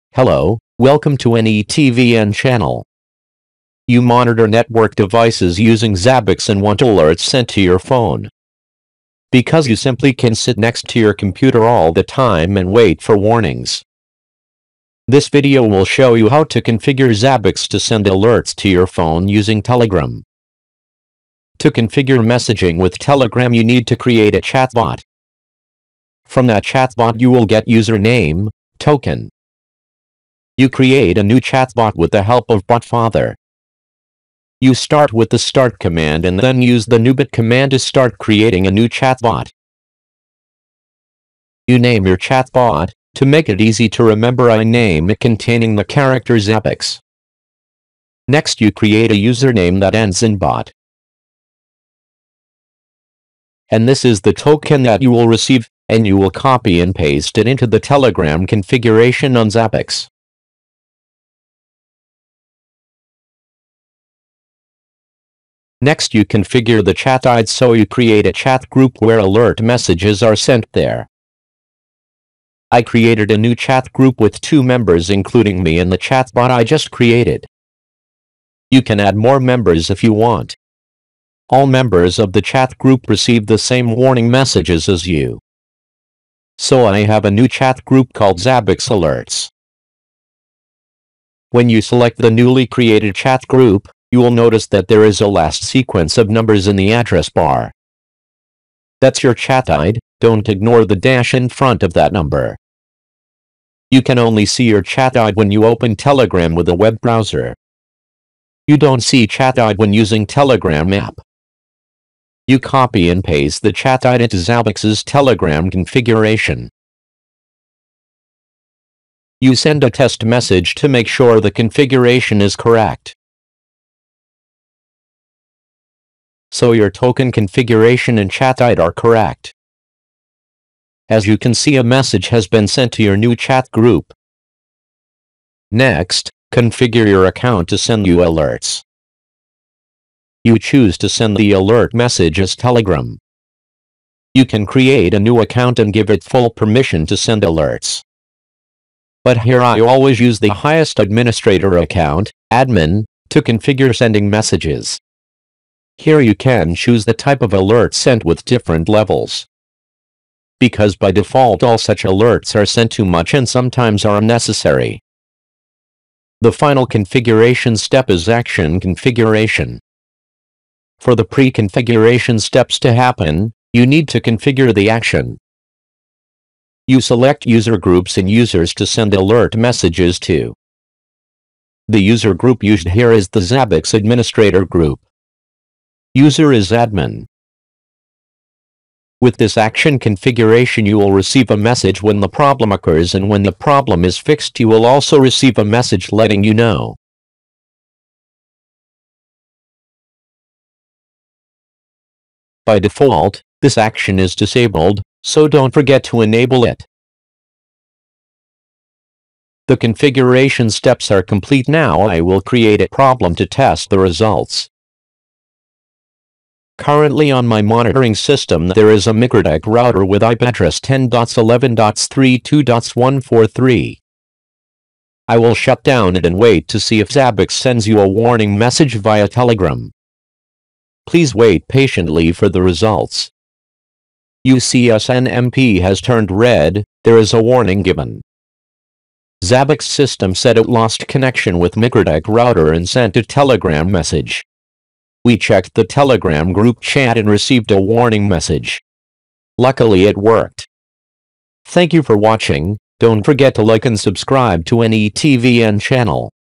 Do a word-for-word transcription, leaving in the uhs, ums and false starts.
Hello, welcome to N E T V N channel. You monitor network devices using Zabbix and want alerts sent to your phone. Because you simply can sit next to your computer all the time and wait for warnings. This video will show you how to configure Zabbix to send alerts to your phone using Telegram. To configure messaging with Telegram, you need to create a chatbot. From that chatbot you will get username, token. You create a new chatbot with the help of BotFather. You start with the start command and then use the newbot command to start creating a new chatbot. You name your chatbot. To make it easy to remember, I name it containing the character Zabbix. Next you create a username that ends in bot. And this is the token that you will receive, and you will copy and paste it into the Telegram configuration on Zabbix. Next you configure the chat I D so you create a chat group where alert messages are sent there. I created a new chat group with two members including me and the chatbot I just created. You can add more members if you want. All members of the chat group receive the same warning messages as you. So I have a new chat group called Zabbix Alerts. When you select the newly created chat group, you will notice that there is a last sequence of numbers in the address bar. That's your chat I D, don't ignore the dash in front of that number. You can only see your chat I D when you open Telegram with a web browser. You don't see chat I D when using Telegram app. You copy and paste the chat I D into Zabbix's Telegram configuration. You send a test message to make sure the configuration is correct. So your token configuration and chat I D are correct. As you can see, a message has been sent to your new chat group. Next, configure your account to send you alerts. You choose to send the alert message as Telegram. You can create a new account and give it full permission to send alerts. But here I always use the highest administrator account, admin, to configure sending messages. Here you can choose the type of alert sent with different levels. Because by default all such alerts are sent too much and sometimes are unnecessary. The final configuration step is action configuration. For the pre-configuration steps to happen, you need to configure the action. You select user groups and users to send alert messages to. The user group used here is the Zabbix administrator group. User is admin. With this action configuration you will receive a message when the problem occurs, and when the problem is fixed you will also receive a message letting you know. By default, this action is disabled, so don't forget to enable it. The configuration steps are complete. Now I will create a problem to test the results. Currently on my monitoring system there is a MikroTik router with I P address ten dot eleven dot thirty-two dot one forty-three. I will shut down it and wait to see if Zabbix sends you a warning message via Telegram. Please wait patiently for the results. You see S N M P has turned red, there is a warning given. Zabbix system said it lost connection with MikroTik router and sent a Telegram message. We checked the Telegram group chat and received a warning message. Luckily it worked. Thank you for watching. Don't forget to like and subscribe to N E T V N channel.